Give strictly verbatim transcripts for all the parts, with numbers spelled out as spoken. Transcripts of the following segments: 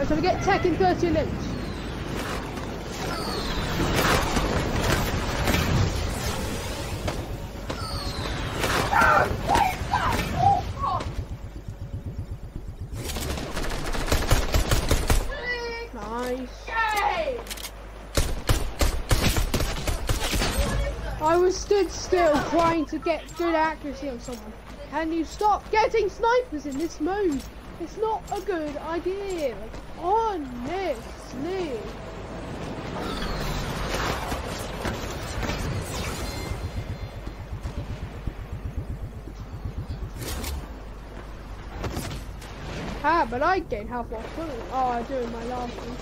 Right, so we get tech in thirty minutes. I was stood still trying to get good accuracy on someone. Can you stop getting snipers in this mode? It's not a good idea. Like, honestly. Ah, but I gained half off. Oh, I do in my last one.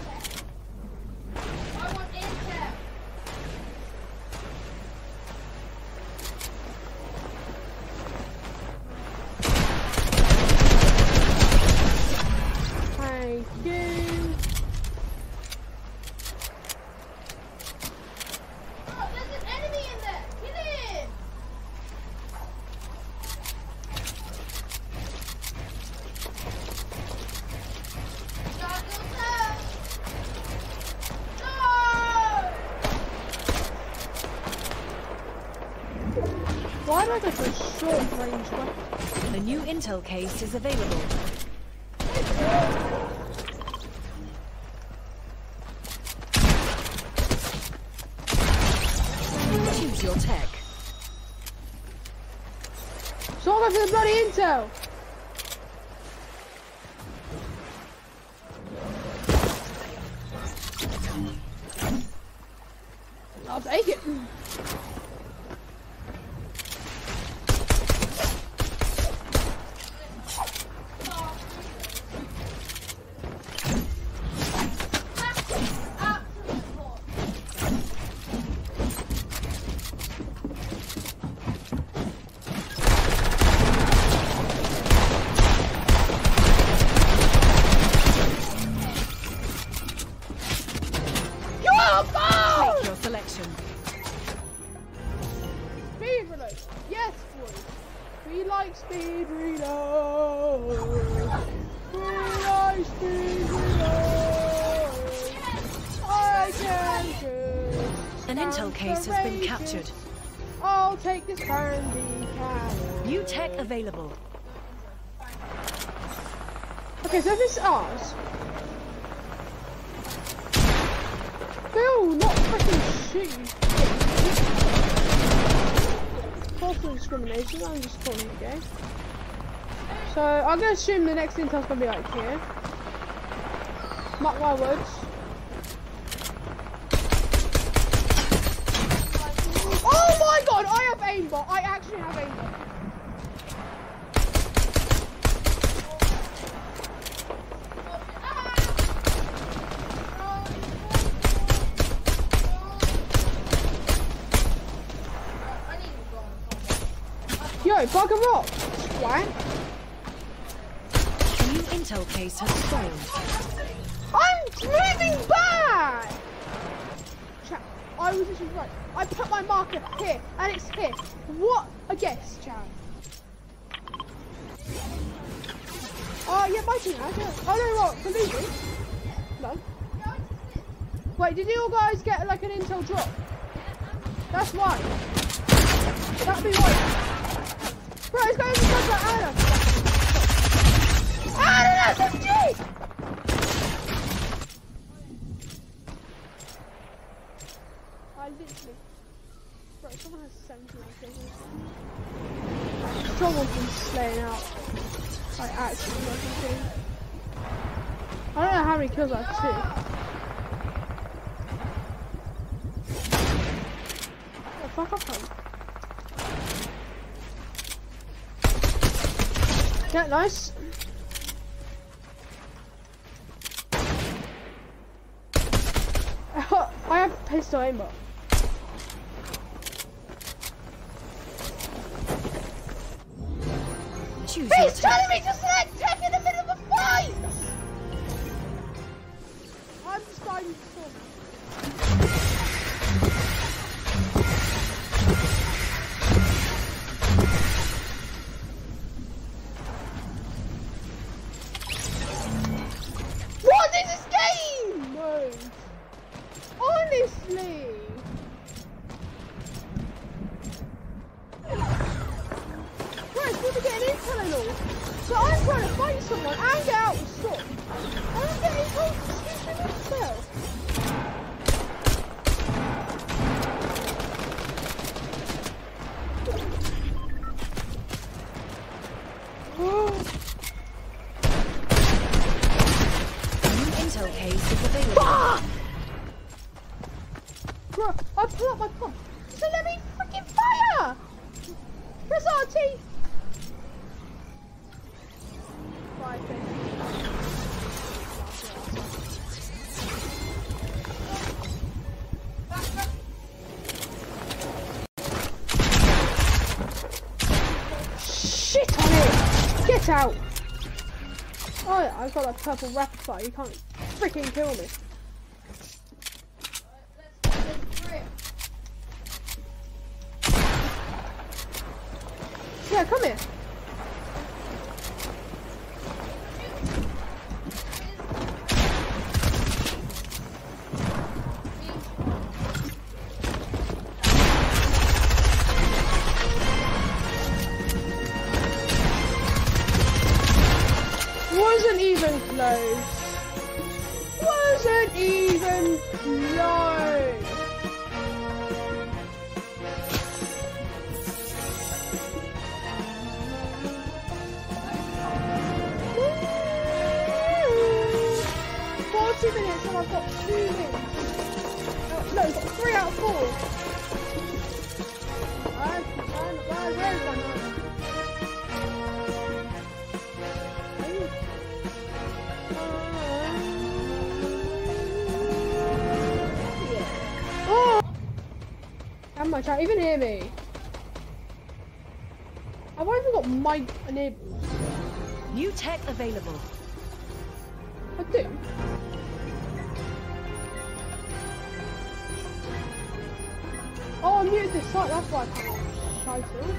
Why do I get a short range weapon? The new intel case is available. Choose your tech. So I'm for the bloody intel! I'll take it! Make your selection. Speed reload. Yes, boys. We like speed reload. We like speed reload. I can just An intel case has been captured. I'll take this candy can. New tech available. Okay, so this is ours. Bill, not fucking shoot. Cultural discrimination, I'm just calling it gay. So, I'm going to assume the next intel's going to be like here. Mark my words. Oh my god, I have aimbot. I actually have aimbot. Yo, bug a rock! What? A new intel case has spawned. I'm moving back! Chat, I was literally right. I put my marker here, and it's here. What a guess, chat. Oh, yeah, my team has it. Oh, no, what? Believe me? No. Wait, did you guys get, like, an intel drop? That's why. That'd be right. Bro, he's going to touch that Anna! Anna, S M G! I literally... Bro, someone has seventy-nine kills. Someone's been slaying out. Like, actually, like, I don't know how many kills I have, two. Oh, fuck off, home. Yeah, nice. I have pistol aimbot. Choose He's telling me to select tech in the middle of a fight! I'm just dying to What? This is Honestly. Right, we're getting intel and all. So I'm trying to fight someone and get out of stop. I'm getting told stupid intel. Intel case is available. Fuck! Bro, I pull up my pump. So let me freaking fire! Press R T! Right, okay. Shit on it! Get out! Oh yeah, I've got that purple rapid fire, you can't freaking kill me. Yeah, come here. Wasn't even close. Wasn't even close. forty minutes and I've got two wins. No, I've got three out of four. I'm, I'm, I'm, where's my man? Oh! How much? I even hear me. I've even got mic enabled. New tech available. I do. Oh, I muted this site, that's why I can't shout it.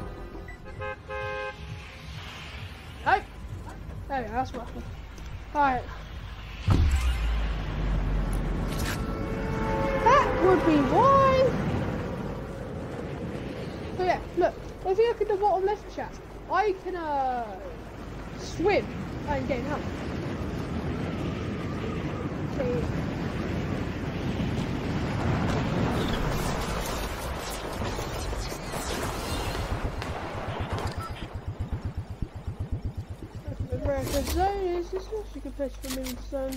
Oh! There we go, that's what happened. Alright. That would be why. So yeah, look, if you look at the bottom left chat, I can uh swim and get help. See. The zone is this is a good place for me, son.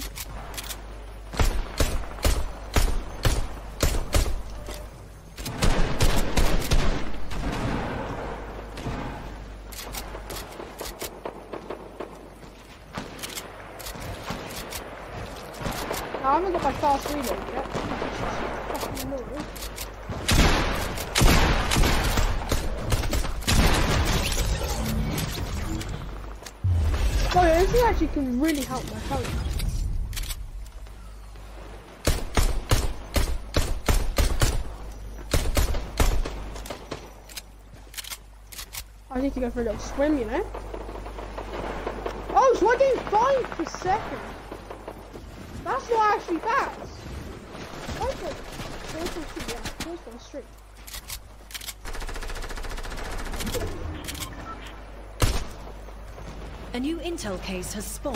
I haven't got my fast reload yet. Fucking annoying. Oh yeah, this actually can really help my health. I need to go for a little swim, you know? Oh, so I do five per second. That's not actually fast. That's like, that's on street, yeah, that's on street. A new intel case has spawned.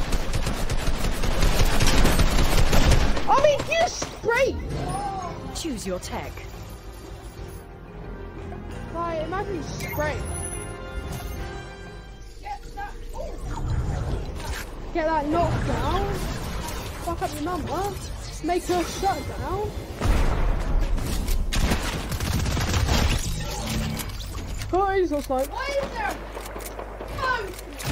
I mean, you straight! Choose your tech. Right, imagine you straight. Get that knockdown. Fuck up your mama. Make her shut down. Oh, he's just like, why is there? Oh.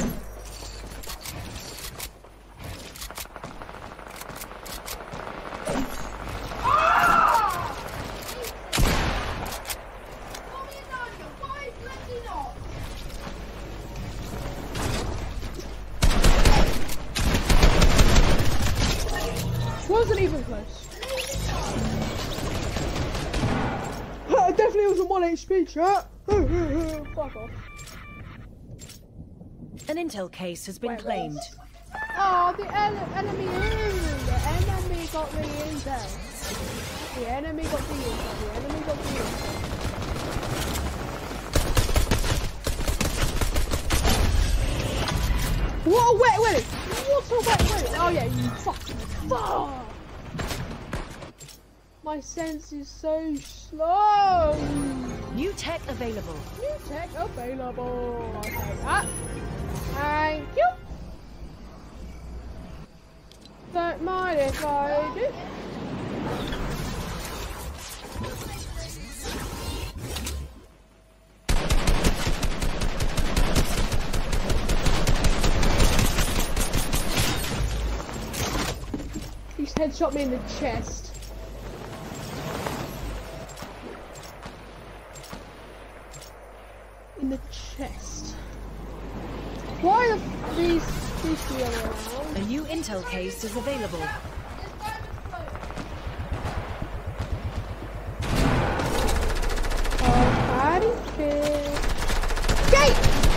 Wasn't even close. I definitely wasn't one H P, chat. Fuck off. An intel case has been Wait, claimed. Oh, the en enemy, the enemy got me intel. The enemy got the intel. The enemy got the intel. What a wet willy! What a wet willy! Oh yeah, you fucking fuck! My sense is so slow. New tech available. New tech available. I'll take that. Thank you. Don't mind if I do. He's headshot me in the chest. In the chest. Why are these these three around? A new intel case is available. Oh, howdy, kid. Gate!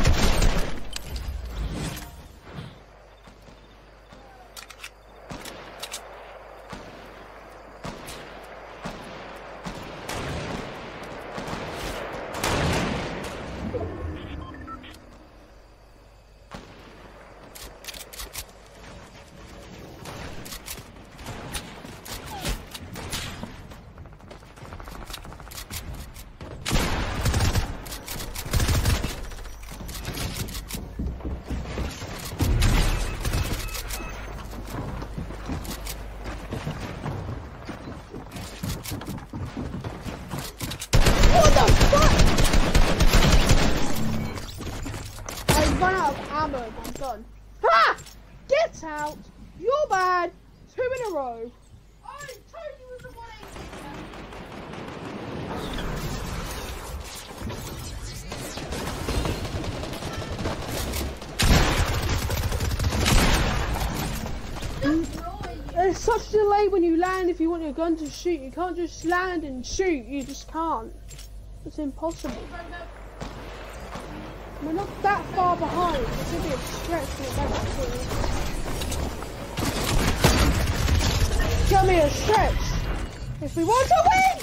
I'm done. Ha! Get out! You're bad! Two in a row. I told you it was a one eighty. There's such a delay when you land if you want your gun to shoot. You can't just land and shoot. You just can't. It's impossible. We're not that far behind. It's going to be a stretch to get back to. It's going to be a stretch. If we want to win!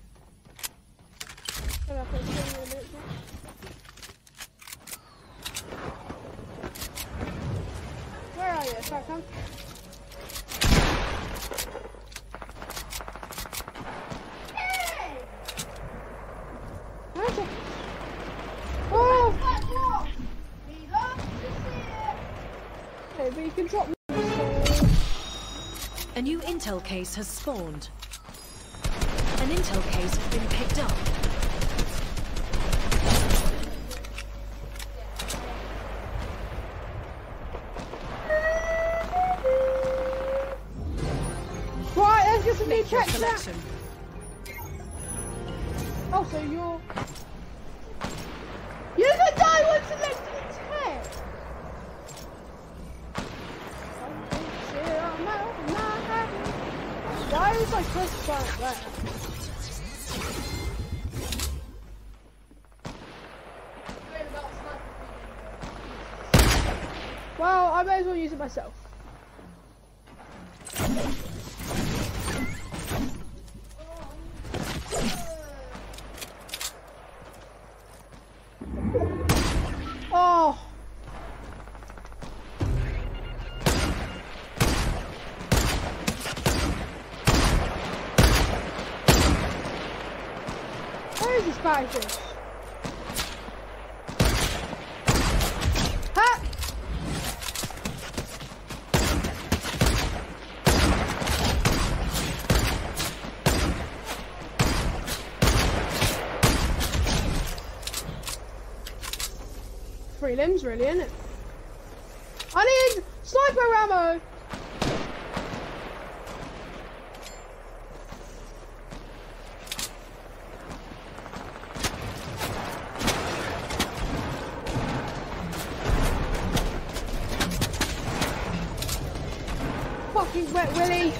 Where are you? Sorry, come. Hey! Okay. Oh! Okay, but you can drop me. A new intel case has spawned. An intel case has been picked up. Right, let's get some new Make your checks selection. Oh, so you're... You're gonna die when selecting tech! Why is my first shot there? Well, I may as well use it myself. Oh! Where is this guy fish? Ha! Three limbs, really, isn't it? I need sniper ammo! Fucking wet willy!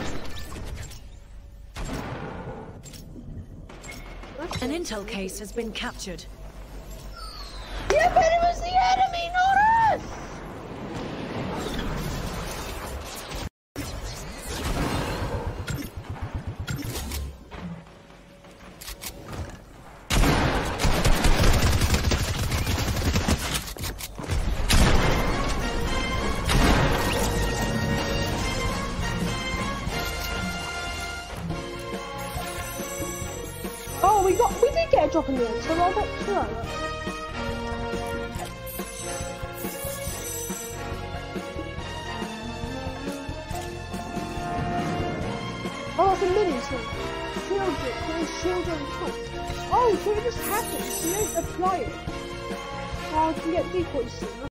An intel case has been captured. Yeah, but it was the enemy, not us! we got, we did get a drop in the end, so I'll get two out of it. Oh, it's a mini thing. Shield it, there's shield on top. Oh, so it just happens, you don't apply it. Oh, I can get decoys soon.